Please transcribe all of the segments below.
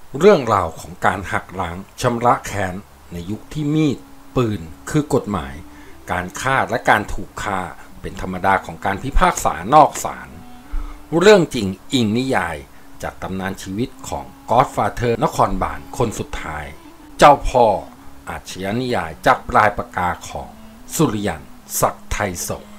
เรื่องราวของการหักล้างชำระแค้นในยุคที่มีดปืนคือกฎหมายการฆ่าและการถูกฆ่าเป็นธรรมดาของการพิพากษานอกศาลเรื่องจริงอิงนิยายจากตำนานชีวิตของก็อดฟาเธอร์นครบาลคนสุดท้ายเจ้าพ่ออาชญานิยายจากปลายปากกาของสุริยันศักดิ์ไทยสงฆ์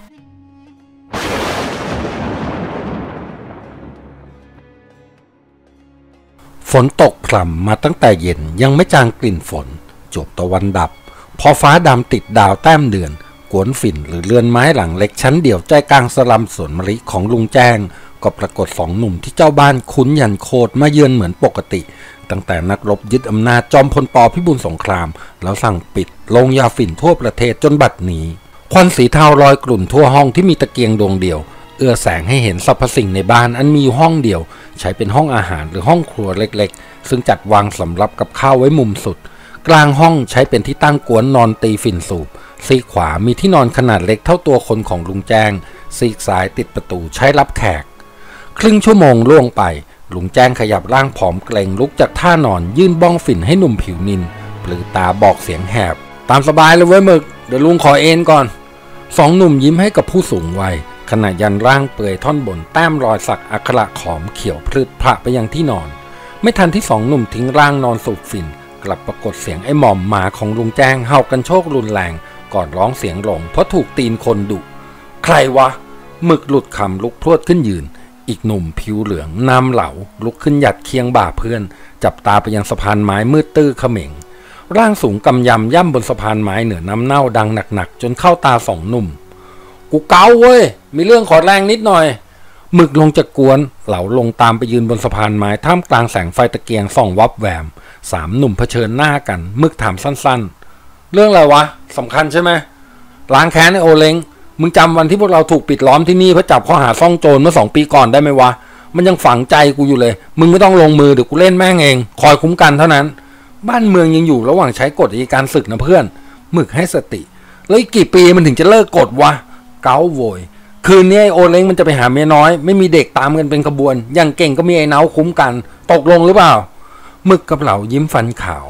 ฝนตกพรำมาตั้งแต่เย็นยังไม่จางกลิ่นฝนจบตะวันดับพอฟ้าดำติดดาวแต้มเดือนกวนฝิ่นหรือเรือนไม้หลังเล็กชั้นเดี่ยวใจกลางสลัมสวนมะลิของลุงแจ้งก็ปรากฏสองหนุ่มที่เจ้าบ้านคุ้นยันโคตรมาเยือนเหมือนปกติตั้งแต่นักรบยึดอำนาจจอมพลป.พิบูลสงครามแล้วสั่งปิดโรงยาฝิ่นทั่วประเทศจนบัดนี้ควันสีเทาลอยกลุ่นทั่วห้องที่มีตะเกียงดวงเดียวเอื้อแสงให้เห็นสรรพสิ่งในบ้านอันมีอยู่ห้องเดียวใช้เป็นห้องอาหารหรือห้องครัวเล็กๆซึ่งจัดวางสำรับกับข้าวไว้มุมสุดกลางห้องใช้เป็นที่ตั้งกวนนอนตีฝิ่นสูบซีกขวามีที่นอนขนาดเล็กเท่าตัวคนของลุงแจ้งซีกซ้ายติดประตูใช้รับแขกครึ่งชั่วโมงล่วงไปลุงแจ้งขยับร่างผอมเกรงลุกจากท่านอนยื่นบ้องฝิ่นให้หนุ่มผิวนินปลือตาบอกเสียงแหบตามสบายเลยเว้ยหมึกเดี๋ยวลุงขอเอนก่อนสองหนุ่มยิ้มให้กับผู้สูงวัยขณะยันร่างเปื่อยท่อนบนแต้มรอยสักอักขระขอมเขียวพลืดพระไปยังที่นอนไม่ทันที่สองหนุ่มทิ้งร่างนอนสูบฝิ่นกลับปรากฏเสียงไอ้หม่อมหมาของลุงแจ้งเห่ากันโชครุนแรงก่อนร้องเสียงหลงเพราะถูกตีนคนดุใครวะหมึกหลุดคำลุกพรวดขึ้นยืนอีกหนุ่มผิวเหลืองน้ำเหลาลุกขึ้นหยัดเคียงบ่าเพื่อนจับตาไปยังสะพานไม้มืดตื้อเขม่งร่างสูงกำยำย่ำบนสะพานไม้เหนือน้ำเน่าดังหนักๆจนเข้าตาสองหนุ่มกูเกาเว้ยมีเรื่องขอแรงนิดหน่อยหมึกลงจากกวนเหลาลงตามไปยืนบนสะพานไม้ท่ามกลางแสงไฟตะเกียงส่องวับแวมสามหนุ่มเผชิญหน้ากันหมึกถามสั้นๆเรื่องอะไรวะสำคัญใช่ไหมล้างแค้นไอโอเล้งมึงจำวันที่พวกเราถูกปิดล้อมที่นี่เพราะจับข้อหาซ่องโจรเมื่อ2 ปีก่อนได้ไหมวะมันยังฝังใจกูอยู่เลยมึงไม่ต้องลงมือเดี๋ยวกูเล่นแม่งเองคอยคุ้มกันเท่านั้นบ้านเมืองยังอยู่ระหว่างใช้กฎอัยการศึกนะเพื่อนหมึกให้สติแล้วอีกกี่ปีมันถึงจะเลิกกฎวะเก้าโวยคืนนี้ไอโอเล้งมันจะไปหาเมียน้อยไม่มีเด็กตามกันเป็นขบวนอย่างเก่งก็มีไอ้เนาคุ้มกันตกลงหรือเปล่าหมึกกับเหล่ายิ้มฟันขาว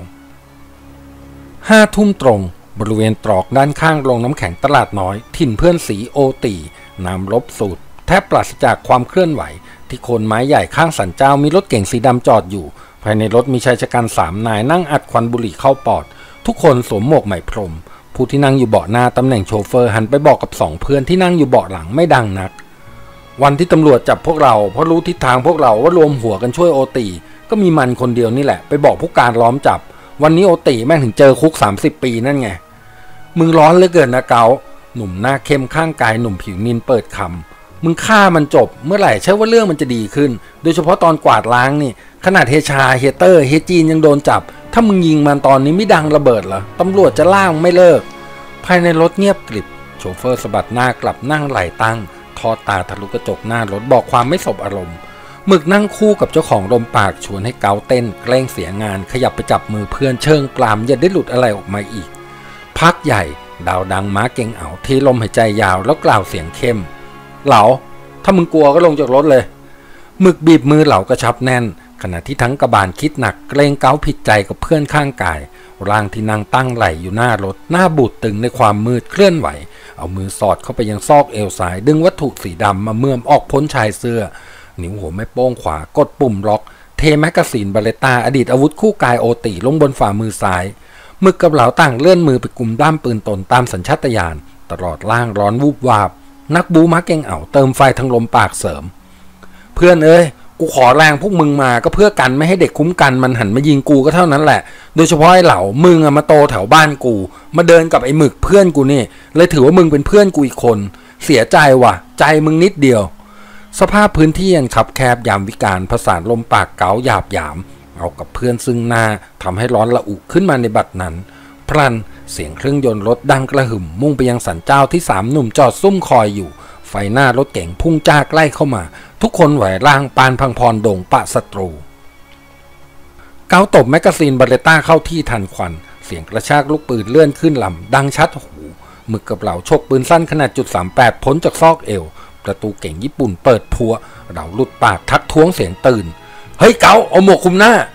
5 ทุ่มตรงบริเวณตรอกด้านข้างโรงน้ำแข็งตลาดน้อยถิ่นเพื่อนสีโอตีน้ำลบสูตรแทบปราศจากความเคลื่อนไหวที่โคนไม้ใหญ่ข้างสันเจ้ามีรถเก๋งสีดำจอดอยู่ภายในรถมีชายชะกัน3 นายนั่งอัดควันบุหรี่เข้าปอดทุกคนสวมหมวกไหมพรมผู้ที่นั่งอยู่เบาะหน้าตำแหน่งโชเฟอร์หันไปบอกกับ2 เพื่อนที่นั่งอยู่เบาะหลังไม่ดังนักวันที่ตำรวจจับพวกเราเพราะรู้ทิศทางพวกเราว่ารวมหัวกันช่วยโอตีก็มีมันคนเดียวนี่แหละไปบอกผู้การล้อมจับวันนี้โอตีแม่งถึงเจอคุก30 ปีนั่นไงมึงร้อนเหลือเกินนะเกาหนุ่มหน้าเข้มข้างกายหนุ่มผิวนินเปิดคำมึงฆ่ามันจบเมื่อไหร่ใช่ว่าเรื่องมันจะดีขึ้นโดยเฉพาะตอนกวาดล้างนี่ขนาดเฮชาเฮเตอร์เฮจีนยังโดนจับถ้ามึงยิงมันตอนนี้ไม่ดังระเบิดเหรอตำรวจจะล่าไม่เลิกภายในรถเงียบกริบโชเฟอร์สะบัดหน้ากลับนั่งไหล่ตั้งทอดตาทะลุกระจกหน้ารถบอกความไม่สบอารมณ์หมึกนั่งคู่กับเจ้าของลมปากชวนให้เกาเต้นแกล้งเสียงานขยับไปจับมือเพื่อนเชิงปรามอย่าได้หลุดอะไรออกมาอีกพักใหญ่ดาวดังม้าเก่งเอาเทลมหายใจยาวแล้วกล่าวเสียงเข้มเหลาถ้ามึงกลัวก็ลงจากรถเลยหมึกบีบมือเหลากระชับแน่นขณะที่ทั้งกระบาลคิดหนักเกรงเกาผิดใจกับเพื่อนข้างกายร่างที่นั่งตั้งไหลอยู่หน้ารถหน้าบูดตึงในความมืดเคลื่อนไหวเอามือสอดเข้าไปยังซอกเอวซ้ายดึงวัตถุสีดำมาเมื่อมออกพ้นชายเสื้อนิ้วหัวแม่โป้งขวากดปุ่มล็อกเทแมกกาซีนบาเลต้าอดีตอาวุธคู่กายโอตีลงบนฝ่ามือซ้ายหมึกกับเหลาต่างเลื่อนมือไปกุมด้ามปืนตนตามสัญชาตญาณตลอดล่างร้อนวูบวาบนักบูม้าเก่งเอาเติมไฟทั้งลมปากเสริมเพื่อนเอ้ยกูขอแรงพวกมึงมาก็เพื่อกันไม่ให้เด็กคุ้มกันมันหันมายิงกูก็เท่านั้นแหละโดยเฉพาะไอ้เหล่ามึงมาโตแถวบ้านกูมาเดินกับไอ้หมึกเพื่อนกูนี่เลยถือว่ามึงเป็นเพื่อนกูอีกคนเสียใจว่ะใจมึงนิดเดียวสภาพพื้นที่ยังคับแคบยามวิกาลผสานลมปากเก๋าหยาบหยามเอากับเพื่อนซึ่งหน้าทำให้ร้อนระอุขึ้นมาในบัดนั้นพลันเสียงเครื่องยนต์รถดังกระหึ่มมุ่งไปยังสันเจ้าที่3 หนุ่มจอดซุ่มคอยอยู่ไฟหน้ารถเก๋งพุ่งจ้าใกล้เข้ามาทุกคนไหวร่างปานพังพรโด่งปะศัตรูเกาตบแมกกาซีนบาเลต้าเข้าที่ทันควันเสียงกระชากลูกปืนเลื่อนขึ้นลำดังชัดหูหมึกกับเหล่าชกปืนสั้นขนาด.38พ้นจากซอกเอวประตูเก่งญี่ปุ่นเปิดพัวเหล่าหลุดปากทักท้วงเสียงตื่นเฮ้ยเกาเอาหมวกคลุมหน้า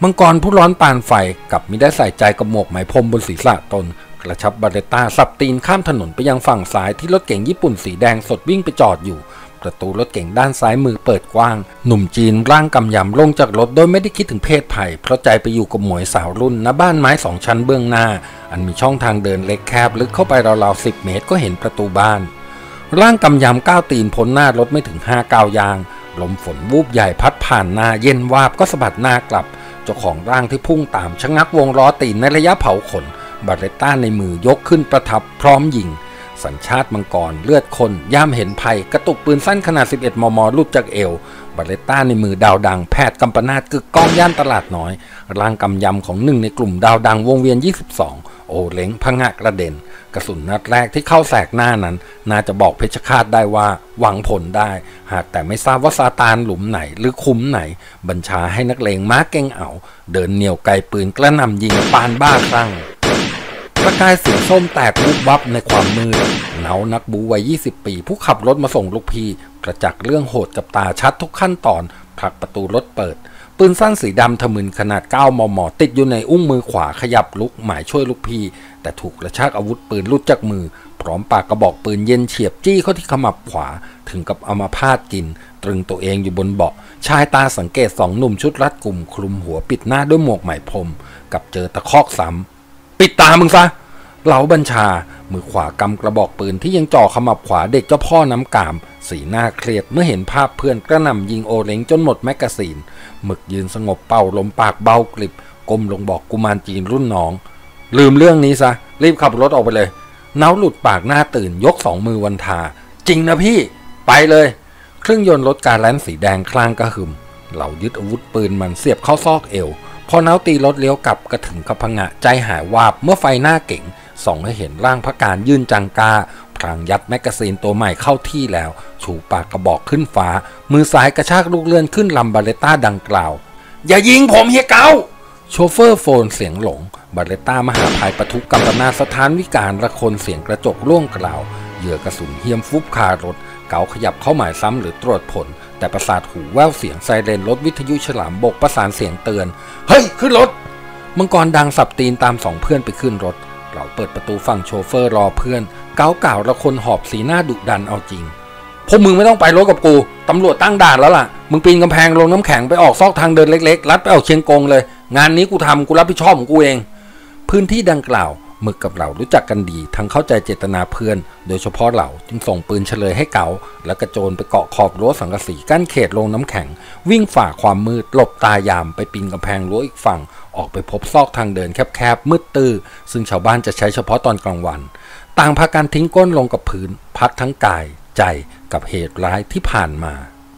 มังกรผู้ร้อนปานไฟกับมิได้ใส่ใจกับหมวกไหมพรมบนศีรษะตนกระชับบาเรตต้าสับตีนข้ามถนนไปยังฝั่งซ้ายที่รถเก๋งญี่ปุ่นสีแดงสดวิ่งไปจอดอยู่ประตูรถเก๋งด้านซ้ายมือเปิดกว้างหนุ่มจีนร่างกำยำลงจากรถโดยไม่ได้คิดถึงเพศภัยเพราะใจไปอยู่กับหมวยสาวรุ่นณบ้านไม้2 ชั้นเบื้องหน้าอันมีช่องทางเดินเล็กแคบลึกเข้าไปราวๆ10 เมตรก็เห็นประตูบ้านร่างกำยำก้าวตีนพ้นหน้ารถไม่ถึง5 ก้าวยางลมฝนวูบใหญ่พัดผ่านหน้าเย็นวาบก็สะบัดหน้ากลับเจ้าของร่างที่พุ่งตามชะงักวงล้อตีนในระยะเผาขนบาเรตต้าในมือยกขึ้นประทับพร้อมยิงสัญชาติมังกรเลือดคนย่ามเห็นภัยกระตุกปืนสั้นขนาด11 มมหลุดจากเอวบาเรตต้าในมือดาวดังแพทย์กำปนาตกึกก้องย่านตลาดน้อยร่างกำยำของหนึ่งในกลุ่มดาวดังวงเวียน22โอเล้งพงะกระเด็นกระสุนนัดแรกที่เข้าแสกหน้านั้นน่าจะบอกเพชฌฆาตได้ว่าหวังผลได้หากแต่ไม่ทราบว่าซาตานหลุมไหนหรือคุ้มไหนบัญชาให้นักเลงม้าเก่งเอาเดินเหนี่ยวไกปืนกระหน่ำยิงปานบ้าคลั่งประกายสีส้มแตกวุบวับในความมืดเนานักบูวัย20 ปีผู้ขับรถมาส่งลูกพี่กระจักเรื่องโหดกับตาชัดทุกขั้นตอนผลักประตูรถเปิดปืนสั้นสีดำทะมึนขนาด9 มมติดอยู่ในอุ้งมือขวาขยับลุกหมายช่วยลูกพี่แต่ถูกกระชากอาวุธปืนลุดจากมือพร้อมปากกระบอกปืนเย็นเฉียบจี้เข้าที่ขมับขวาถึงกับอัมาพาตกินตรึงตัวเองอยู่บนเบาะชายตาสังเกต2 หนุ่มชุดรัดกุมคลุมหัวปิดหน้าด้วยหมวกไหมพรมกับเจอตะคอกซ้ำปิดตามึงซะเหลาบัญชามือขวากำกระบอกปืนที่ยังจ่อขมับขวาเด็กเจ้าพ่อน้ำกามสีหน้าเครียดเมื่อเห็นภาพเพื่อนกระหน่ำยิงโอเล้งจนหมดแมกกาซีนหมึกยืนสงบเป่าลมปากเบากริบก้มลงบอกกุมารจีนรุ่นน้องลืมเรื่องนี้ซะรีบขับรถออกไปเลยเนาหลุดปากหน้าตื่นยก2 มือวันทาจริงนะพี่ไปเลยเครื่องยนต์รถการแล่นสีแดงคลางกระหึ่มเหล่ายึดอาวุธปืนมันเสียบเข้าซอกเอวพอเนาตีรถเลี้ยวกลับกระถึงกับพงะใจหายวาบเมื่อไฟหน้าเก๋งส่องให้เห็นร่างพระการยื่นจังกาพลางยัดแมกกาซีนตัวใหม่เข้าที่แล้วชูปากกระบอกขึ้นฟ้ามือซ้ายกระชากลูกเลื่อนขึ้นลำบาเรตต้าดังกล่าวอย่ายิงผมเฮียเกาโชเฟอร์โฟนเสียงหลงบาเรตต้ามหาภัยปะทุกำปนาสถานวิการระคนเสียงกระจกร่วงกล่าวเหยื่อกระสุนเฮียมฟุบคารถเกาขยับเข้าหมายซ้ำหรือตรวจผลแต่ประสาทหูแว่วเสียงไซเรนรถวิทยุฉลามบกประสานเสียงเตือนเฮ้ยขึ้นรถมังกรดังสับตีนตาม2 เพื่อนไปขึ้นรถเราเปิดประตูฝั่งโชเฟอร์รอเพื่อนเกาเก่าละคนหอบสีหน้าดุดันเอาจริงพวกมึงไม่ต้องไปรถกับกูตำรวจตั้งด่านแล้วล่ะมึงปีนกำแพงลงน้ำแข็งไปออกซอกทางเดินเล็กๆลัดไปเอาเชียงกงเลยงานนี้กูทำกูรับผิดชอบของกูเองพื้นที่ดังกล่าวหมึกกับเรารู้จักกันดีทั้งเข้าใจเจตนาเพื่อนโดยเฉพาะเราจึงส่งปืนเฉลยให้เก๋าแล้วกระโจนไปเกาะขอบรั้วสังกะสีกั้นเขตลงน้ำแข็งวิ่งฝ่าความมืดหลบตายามไปปีนกำแพงรั้วอีกฝั่งออกไปพบซอกทางเดินแคบๆมืดตื้อซึ่งชาวบ้านจะใช้เฉพาะตอนกลางวันต่างพากันทิ้งก้นลงกับพื้นพักทั้งกายใจกับเหตุร้ายที่ผ่านมา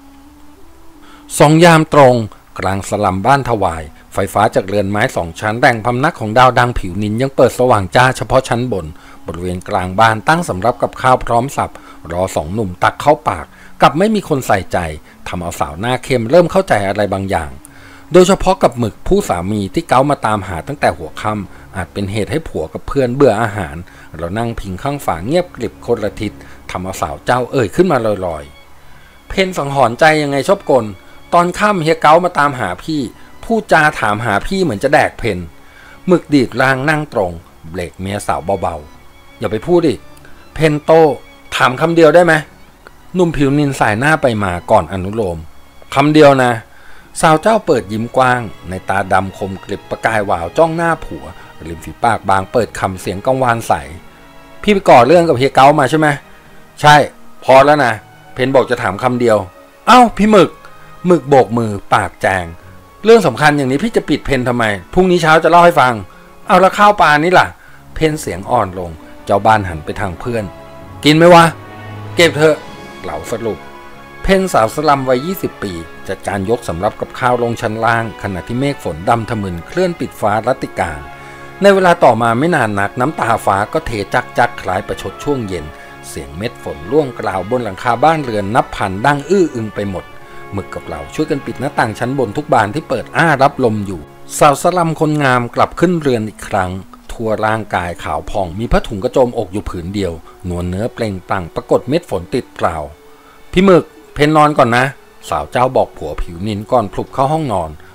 2 ยามตรงกลางสลัมบ้านถวายไฟฟ้าจากเรือนไม้2 ชั้นแรงพำนักของดาวดังผิวนินยังเปิดสว่างจ้าเฉพาะชั้นบนบริเวณกลางบ้านตั้งสำรับกับข้าวพร้อมสับรอ2 หนุ่มตักเข้าปากกับไม่มีคนใส่ใจทำเอาสาวหน้าเข้มเริ่มเข้าใจอะไรบางอย่างโดยเฉพาะกับหมึกผู้สามีที่เก้ามาตามหาตั้งแต่หัวค่ำอาจเป็นเหตุให้ผัวกับเพื่อนเบื่ออาหารเรานั่งพิงข้างฝาเงียบกริบคนละทิศทำเอาสาวเจ้าขึ้นมาลอยๆเพนสังหรณ์ใจยังไงชอบกลตอนค่ำเฮียเก้ามาตามหาพี่พูดจาถามหาพี่เหมือนจะแดกเพนหมึกดีดร่างนั่งตรงเบรกเมียสาวเบาๆอย่าไปพูดดิเพนโตถามคำเดียวได้ไหมหนุ่มผิวนินสายหน้าไปมาก่อนอนุโลมคำเดียวนะสาวเจ้าเปิดยิ้มกว้างในตาดำคมกริบประกายวาวจ้องหน้าผัวริมฝีปากบางเปิดคำเสียงกังวานใสพี่ไปก่อเรื่องกับเฮียเก้ามาใช่ไหมใช่พอแล้วนะเพนบอกจะถามคำเดียวเอ้าพี่หมึกโบกมือปากแจงเรื่องสำคัญอย่างนี้พี่จะปิดเพนทำไมพรุ่งนี้เช้าจะเล่าให้ฟังเอาแล้วข้าวปลานี่ล่ะเพนเสียงอ่อนลงเจ้าบ้านหันไปทางเพื่อนกินไหมวะเก็บเถอะเหล่าสรุปเพนสาวสลัมวัย20 ปีจัดการยกสำรับกับข้าวลงชั้นล่างขณะที่เมฆฝนดำทะมึนเคลื่อนปิดฟ้ารัตติการในเวลาต่อมาไม่นานนักน้ำตาฟ้าก็เทจักคล้ายประชดช่วงเย็นเสียงเม็ดฝนร่วงกล่าวบนหลังคาบ้านเรือนนับพันดังอื้ออึงไปหมดหมึกกับเราช่วยกันปิดหน้าต่างชั้นบนทุกบานที่เปิดรับลมอยู่สาวสลัมคนงามกลับขึ้นเรือนอีกครั้งทั่วร่างกายขาวผ่องมีผ้าถุงกระโจมอกอยู่ผืนเดียวนวลเนื้อเปล่งปลั่งปรากฏเม็ดฝนติดเปล่าพี่หมึกเพนนอนก่อนนะสาวเจ้าบอกผัวผิวนินก่อนพลุบเข้าห้องนอน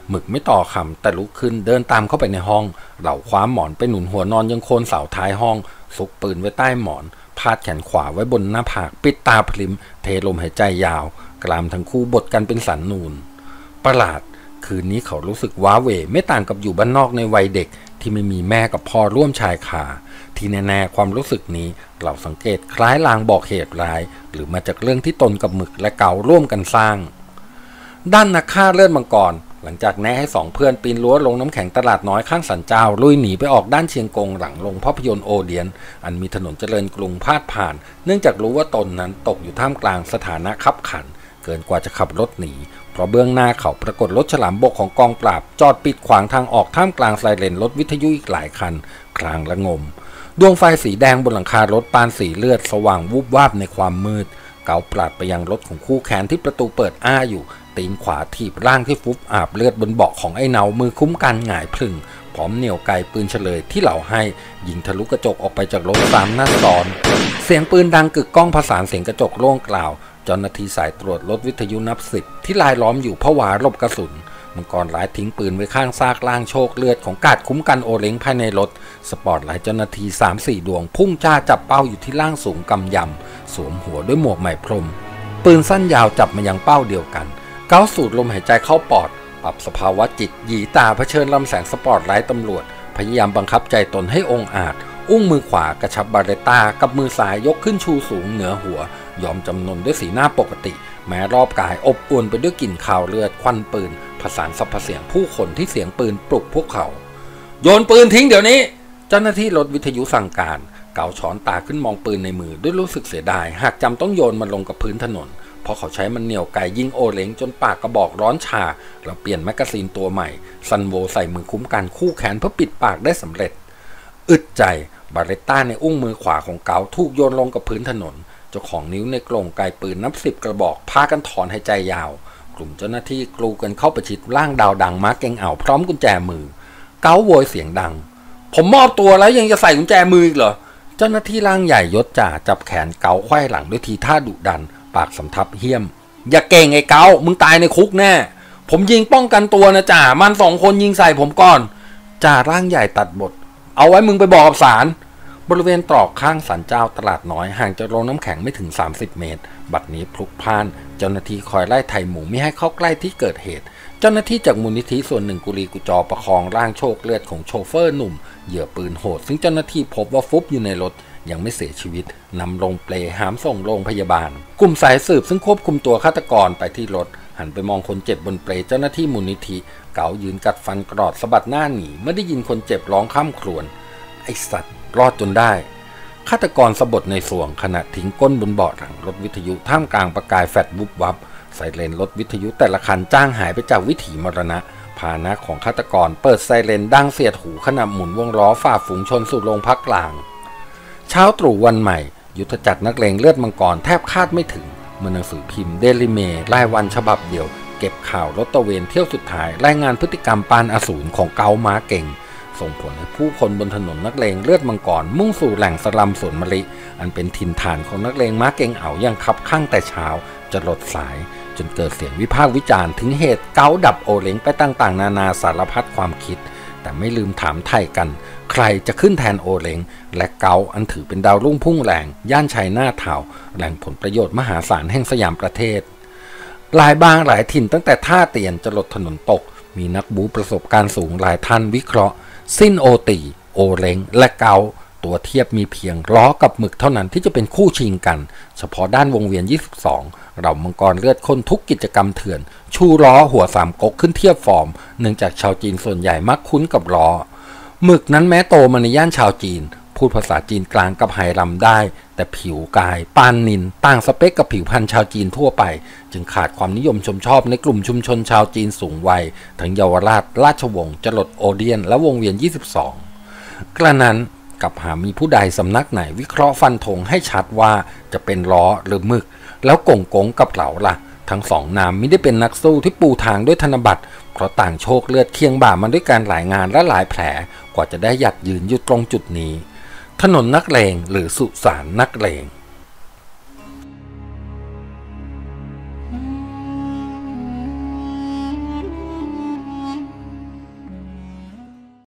หมึกไม่ต่อคำแต่ลุกขึ้นเดินตามเข้าไปในห้องเหล่าคว้าหมอนไปหนุนหัวนอนยังโคนเสาท้ายห้องซุกปืนไว้ใต้หมอนพาดแขนขวาไว้บนหน้าผากปิดตาพลิมเทลมหายใจยาวกรามทั้งคู่บดกันเป็นสันนูนประหลาดคืนนี้เขารู้สึกว้าเหวไม่ต่างกับอยู่บ้านนอกในวัยเด็กที่ไม่มีแม่กับพ่อร่วมชายคาที่แน่ๆความรู้สึกนี้เราสังเกตคล้ายลางบอกเหตุร้ายหรือมาจากเรื่องที่ตนกับหมึกและเการ่วมกันสร้างด้านนักฆ่าเลือดมังกรหลังจากแนะให้สองเพื่อนปีนรั้วลงน้ำแข็งตลาดน้อยข้างสันเจ้าลุยหนีไปออกด้านเชียงกงหลังลงภาพยนตร์โอเดียนอันมีถนนเจริญกรุงพาดผ่านเนื่องจากรู้ว่าตนนั้นตกอยู่ท่ามกลางสถานะคับขันเกินกว่าจะขับรถหนีเพราะเบื้องหน้าเขาปรากฏรถฉลามบกของกองปราบจอดปิดขวางทางออกท่ามกลางไซเรนรถวิทยุอีกหลายคันคลางระงมดวงไฟสีแดงบนหลังคารถปานสีเลือดสว่างวูบวาบในความมืดเกาปราดไปยังรถของคู่แขนที่ประตูเปิดอ้าอยู่ตีนขวาถีบร่างที่ฟุบอาบเลือดบนเบาะของไอ้เนามือคุ้มกันหงายพลึงพร้อมเหนี่ยวไกปืนเฉลยที่เหล่าให้ยิงทะลุกระจกออกไปจากรถ3 นัดซ้อนเสียงปืนดังกึกก้องผสานเสียงกระจกโล่งกล่าวเจ้าหน้าที่สายตรวจรถวิทยุนับ10ที่ลายล้อมอยู่ผวาหลบกระสุนมังกรร้ายทิ้งปืนไว้ข้างซากล่างโชคเลือดของกาดคุ้มกันโอเล้งภายในรถสปอร์ตไลท์เจ้าหน้าที่ 3-4 ดวงพุ่งจ้าจับเป้าอยู่ที่ล่างสูงกำยำสวมหัวด้วยหมวกไหมพรมปืนสั้นยาวจับมายังเป้าเดียวกันเกาสูดลมหายใจเข้าปอดปรับสภาวะจิตหยีตาเผชิญลำแสงสปอร์ตไลท์ตำรวจพยายามบังคับใจตนให้องอาจอุ้งมือขวากระชับบาเรต้ากับมือซ้ายยกขึ้นชูสูงเหนือหัวยอมจำนนด้วยสีหน้าปกติแม้รอบกายอบอวลไปด้วยกลิ่นคาวเลือดควันปืนผสานสรรพเสียงผู้คนที่เสียงปืนปลุกพวกเขาโยนปืนทิ้งเดี๋ยวนี้เจ้าหน้าที่รถวิทยุสั่งการเกาช้อนตาขึ้นมองปืนในมือด้วยรู้สึกเสียดายหากจำต้องโยนมันลงกับพื้นถนนเพราะเขาใช้มันเหนี่ยวไกยิงโอเล้งจนปากกระบอกร้อนชาแล้วเปลี่ยนแมกกาซีนตัวใหม่ซันโวใส่มือคุ้มกันคู่แขนเพื่อปิดปากได้สำเร็จอึดใจบาเรต้าในอุ้งมือขวาของเกาถูกโยนลงกับพื้นถนนเจ้าของนิ้วในกรงไกปืนนับ10 กระบอกพากันถอนหายใจยาวกลุ่มเจ้าหน้าที่กรูกันเข้าประชิดร่างดาวดังม้าเก่งอ่าวพร้อมกุญแจมือเกาโวยเสียงดังผมมอบตัวแล้วยังจะใส่กุญแจมืออีกเหรอเจ้าหน้าที่ร่างใหญ่ยศจ่าจับแขนเกาไขว้หลังด้วยทีท่าดุดันปากสำทับเหี้ยมอย่าเก่งไอ้เกามึงตายในคุกแน่ผมยิงป้องกันตัวนะจ่ามัน2 คนยิงใส่ผมก่อนจ่าร่างใหญ่ตัดบทเอาไว้มึงไปบอกกับศาลบริเวณตรอกข้างศาลเจ้าตลาดน้อยห่างจากโรงน้ำแข็งไม่ถึง30 เมตรบัดนี้พลุกพล่านเจ้าหน้าที่คอยไล่ไถ่หมู่ไม่ให้เข้าใกล้ที่เกิดเหตุเจ้าหน้าที่จากมูลนิธิส่วนหนึ่งกุลีกุจอประคองร่างโชคเลือดของโชเฟอร์หนุ่มเหยื่อปืนโหดซึ่งเจ้าหน้าที่พบว่าฟุบอยู่ในรถยังไม่เสียชีวิตนำลงเปลหามส่งโรงพยาบาลกลุ่มสายสืบซึ่งควบคุมตัวฆาตกรไปที่รถหันไปมองคนเจ็บบนเปลเจ้าหน้าที่มูลนิธิเก๋ายืนกัดฟันกรอดสะบัดหน้าหนีเมื่อได้ยินคนเจ็บร้องค่ำครวญไอ้สัตว์รอดจนได้ฆาตกรสะบัดในส่วงขณะทิ้งก้นบนเบาะหลังรถวิทยุท่ามกลางประกายแฟลชวุบวับไซเรนรถวิทยุแต่ละคันจ้างหายไปจากวิถีมรณะพาหนะของฆาตกรเปิดไซเรนดังเสียดหูขณะหมุนวงล้อฝ่าฝูงชนสู่โรงพักกลางเช้าตรู่วันใหม่ยุทธจักรนักเลงเลือดมังกรแทบคาดไม่ถึงเมื่อหนังสือพิมพ์เดลิเมรายวันฉบับเดียวเก็บข่าวรถตระเวนเที่ยวสุดท้ายรายงานพฤติกรรมปานอสูรของเกาม้าเก่งส่งผลให้ผู้คนบนถนนนักเลงเลือดมังกรมุ่งสู่แหล่งสลัมสวนมะลิอันเป็นถิ่นฐานของนักเลงม้าเก่งเอาอย่างคับข้างแต่เช้าจะหลดสายจนเกิดเสียงวิพากษ์วิจารณ์ถึงเหตุเกาดับโอเล้งไปต่างๆนานาสารพัดความคิดแต่ไม่ลืมถามไถ่กันใครจะขึ้นแทนโอเล้งและเกาอันถือเป็นดาวรุ่งพุ่งแรงย่านชัยนาทาวน์แหล่งผลประโยชน์มหาศาลแห่งสยามประเทศหลายบางหลายถิ่นตั้งแต่ท่าเตียนจะหลดถนนตกมีนักบู๊ประสบการณ์สูงหลายท่านวิเคราะห์สิ้นโอตีโอเล้งและเกาตัวเทียบมีเพียงล้อกับหมึกเท่านั้นที่จะเป็นคู่ชิงกันเฉพาะด้านวงเวียน22เรามังกรเลือดข้นทุกกิจกรรมเถื่อนชูล้อหัว3 ก๊กขึ้นเทียบฟอร์มเนื่องจากชาวจีนส่วนใหญ่มักคุ้นกับล้อหมึกนั้นแม้โตมาในย่านชาวจีนพูดภาษาจีนกลางกับไฮรัมได้แต่ผิวกายปานนินต่างสเปคกับผิวพรรณชาวจีนทั่วไปจึงขาดความนิยมชมชอบในกลุ่มชุมชนชาวจีนสูงวัยทั้งเยาวราชราชวงศ์จรดโอเดียนและวงเวียน22กระนั้นกับหามีผู้ใดสำนักไหนวิเคราะห์ฟันธงให้ชัดว่าจะเป็นล้อหรือหมึกแล้วกงกงกับเหลาล่ะทั้งสองนามไม่ได้เป็นนักสู้ที่ปูทางด้วยธนบัตรเพราะต่างโชคเลือดเคียงบ่ามันด้วยการหลายงานและหลายแผลกว่าจะได้หยัดยืนอยู่ตรงจุดนี้ถนนนักเลงหรือสุสานนักเลง